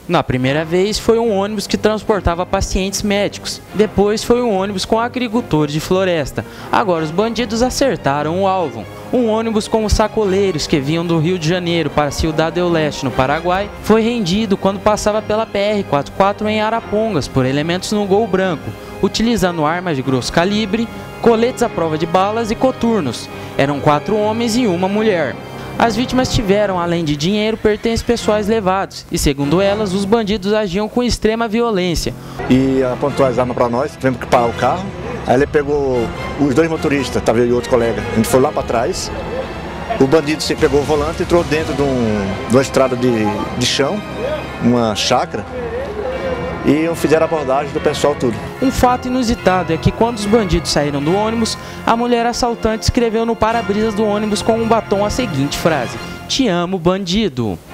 Na primeira vez foi um ônibus que transportava pacientes médicos, depois foi um ônibus com agricultores de floresta. Agora os bandidos acertaram o alvo. Um ônibus com os sacoleiros que vinham do Rio de Janeiro para Ciudad del Leste, no Paraguai, foi rendido quando passava pela PR-44 em Arapongas por elementos no Gol Branco, utilizando armas de grosso calibre, coletes à prova de balas e coturnos. Eram 4 homens e uma mulher. As vítimas tiveram, além de dinheiro, pertences pessoais levados e, segundo elas, os bandidos agiam com extrema violência. E apontou as armas para nós, tivemos que parar o carro. Aí ele pegou os 2 motoristas, estava eu e outro colega. A gente foi lá para trás. O bandido se pegou o volante e entrou dentro de uma estrada de chão, uma chácara. E fizeram a abordagem do pessoal tudo. Um fato inusitado é que quando os bandidos saíram do ônibus, a mulher assaltante escreveu no para-brisas do ônibus com um batom a seguinte frase: "Te amo, bandido".